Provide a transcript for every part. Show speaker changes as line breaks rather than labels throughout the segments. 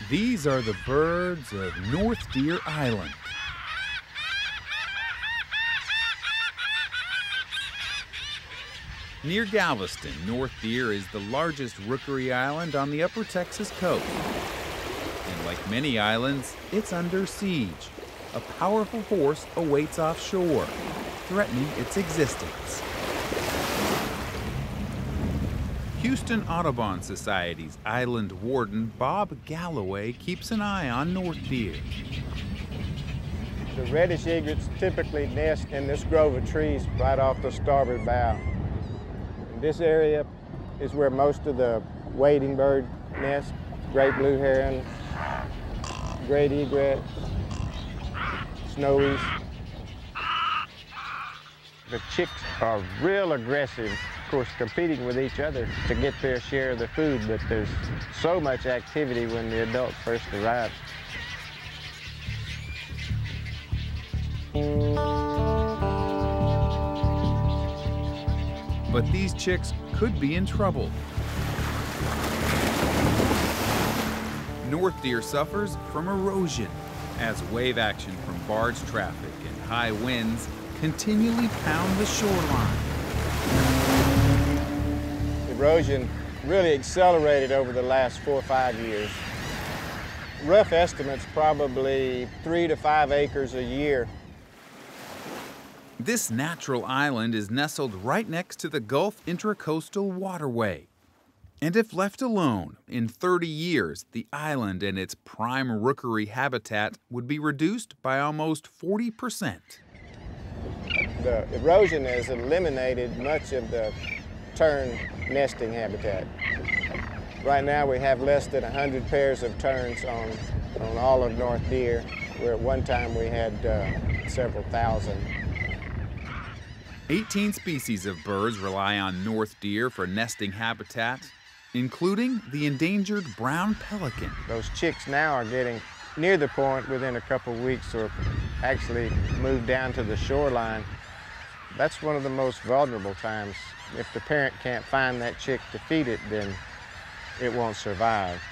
These are the birds of North Deer Island. Near Galveston, North Deer is the largest rookery island on the upper Texas coast. And like many islands, it's under siege. A powerful force awaits offshore, threatening its existence. Houston Audubon Society's island warden, Bob Galloway, keeps an eye on North Deer.
The reddish egrets typically nest in this grove of trees right off the starboard bow. This area is where most of the wading bird nest, great blue heron, great egret, snowies. The chicks are real aggressive, of course, competing with each other to get their share of the food, but there's so much activity when the adult first arrives.
But these chicks could be in trouble. North Deer suffers from erosion as wave action from barge traffic and high winds continually pound the shoreline.
Erosion really accelerated over the last 4 or 5 years. Rough estimates, probably 3 to 5 acres a year.
This natural island is nestled right next to the Gulf Intracoastal Waterway. And if left alone, in 30 years, the island and its prime rookery habitat would be reduced by almost 40%.
The erosion has eliminated much of the tern nesting habitat. Right now we have less than 100 pairs of terns on all of North Deer, where at one time we had several thousand.
18 species of birds rely on North Deer for nesting habitat, including the endangered brown pelican.
Those chicks now are getting near the point within a couple weeks, or actually move down to the shoreline. That's one of the most vulnerable times. If the parent can't find that chick to feed it, then it won't survive.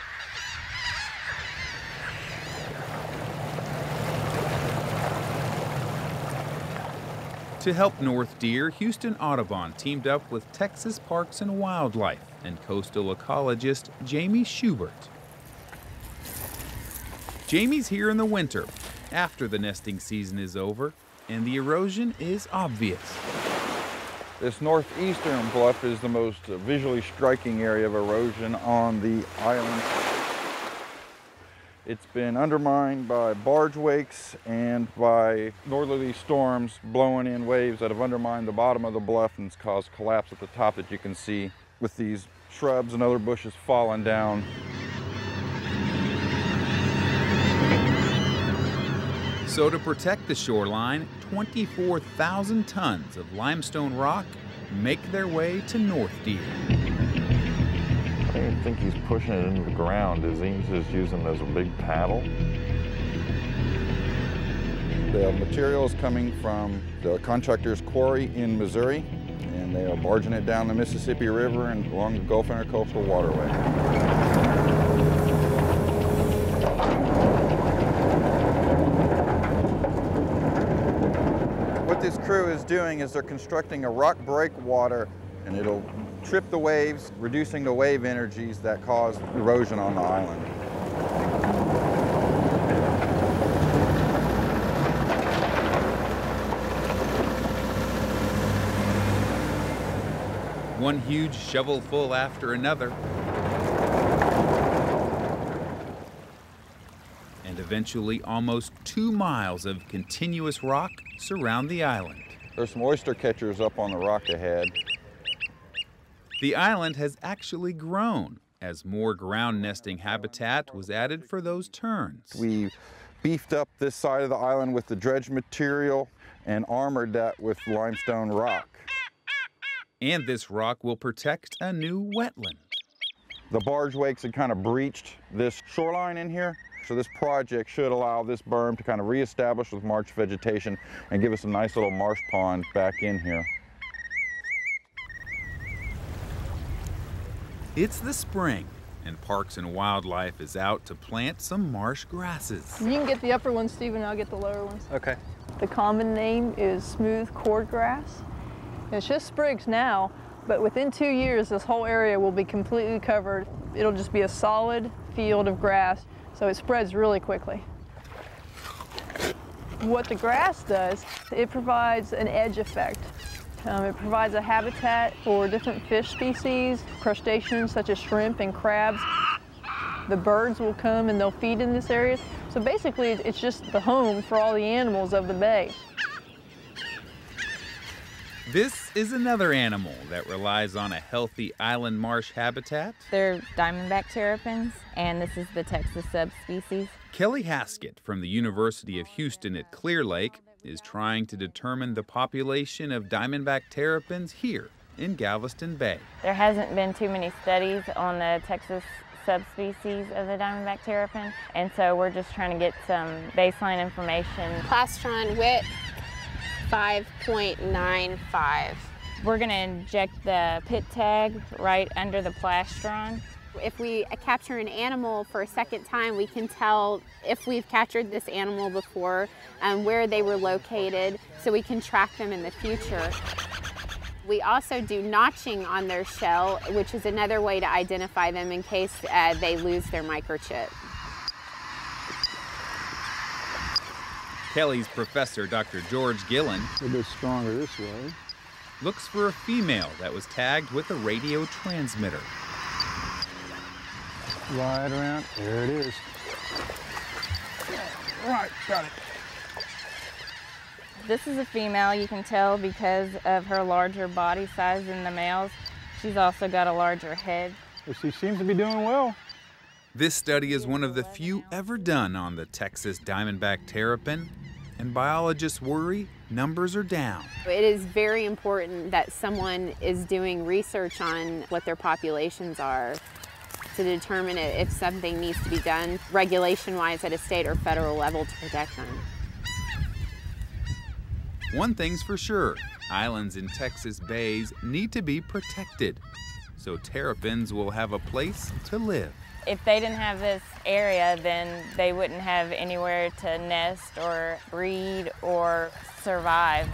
To help North Deer, Houston Audubon teamed up with Texas Parks and Wildlife and coastal ecologist Jamie Schubert. Jamie's here in the winter, after the nesting season is over, and the erosion is obvious.
This northeastern bluff is the most visually striking area of erosion on the island. It's been undermined by barge wakes and by northerly storms blowing in waves that have undermined the bottom of the bluff and it's caused collapse at the top that you can see, with these shrubs and other bushes falling down.
So to protect the shoreline, 24,000 tons of limestone rock make their way to North Deer.
I don't even think he's pushing it into the ground. He's just using it as a big paddle. The material is coming from the contractor's quarry in Missouri, and they are barging it down the Mississippi River and along the Gulf Intracoastal Waterway. What this crew is doing is they're constructing a rock breakwater, and it'll trip the waves, reducing the wave energies that cause erosion on the island.
One huge shovelful after another. And eventually almost 2 miles of continuous rock surround the island.
There's some oyster catchers up on the rock ahead.
The island has actually grown as more ground nesting habitat was added for those terns.
We beefed up this side of the island with the dredge material and armored that with limestone rock.
And this rock will protect a new wetland.
The barge wakes had kind of breached this shoreline in here, so this project should allow this berm to kind of reestablish with marsh vegetation and give us a nice little marsh pond back in here.
It's the spring, And Parks and Wildlife is out to plant some marsh grasses.
You can get the upper ones, Stephen, and I'll get the lower ones.
Okay.
The common name is smooth cordgrass. It's just sprigs now, but within 2 years, this whole area will be completely covered. It'll just be a solid field of grass, so it spreads really quickly. What the grass does, it provides an edge effect. It provides a habitat for different fish species, crustaceans such as shrimp and crabs. The birds will come and they'll feed in this area. So basically, it's just the home for all the animals of the bay.
This is another animal that relies on a healthy island marsh habitat.
They're Diamondback Terrapins, and this is the Texas subspecies.
Kelly Haskett from the University of Houston at Clear Lake is trying to determine the population of Diamondback Terrapins here in Galveston Bay.
There hasn't been too many studies on the Texas subspecies of the Diamondback Terrapin, and so we're just trying to get some baseline information.
Plastron width 5.95.
We're going to inject the pit tag right under the plastron.
If we capture an animal for a second time, we can tell if we've captured this animal before, where they were located, so we can track them in the future. We also do notching on their shell, which is another way to identify them in case they lose their microchip.
Kelly's professor, Dr. George Gillen,
A bit stronger this way.
looks for a female that was tagged with a radio transmitter.
Right around, there it is. Right, got it.
This is a female. You can tell because of her larger body size than the males. She's also got a larger head.
Well, she seems to be doing well.
This study is one of the few ever done on the Texas Diamondback Terrapin, and biologists worry numbers are down.
It is very important that someone is doing research on what their populations are to determine if something needs to be done regulation-wise at a state or federal level to protect them.
One thing's for sure, islands in Texas bays need to be protected, so terrapins will have a place to live.
If they didn't have this area, then they wouldn't have anywhere to nest or breed or survive.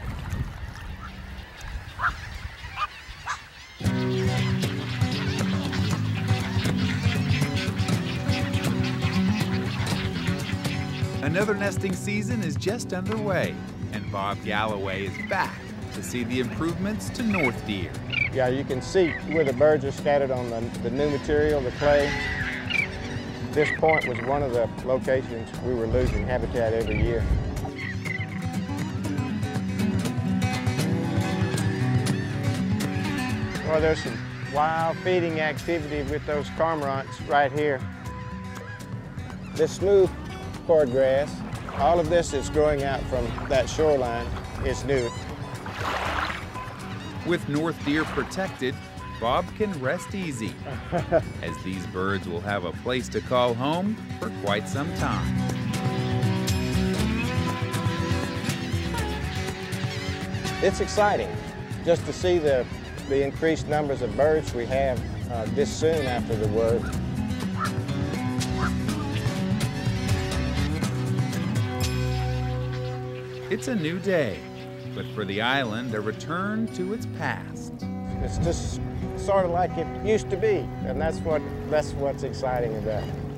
Another nesting season is just underway, and Bob Galloway is back to see the improvements to North Deer.
Yeah, you can see where the birds are scattered on the new material, the clay. This point was one of the locations we were losing habitat every year. Well, there's some wild feeding activity with those cormorants right here. This smooth cordgrass, all of this is growing out from that shoreline. It's new.
With North Deer protected, Bob can rest easy, as these birds will have a place to call home for quite some time.
It's exciting just to see the increased numbers of birds we have this soon after the word.
It's a new day, but for the island, a return to its past.
It's just sort of like it used to be, and that's what's exciting about it.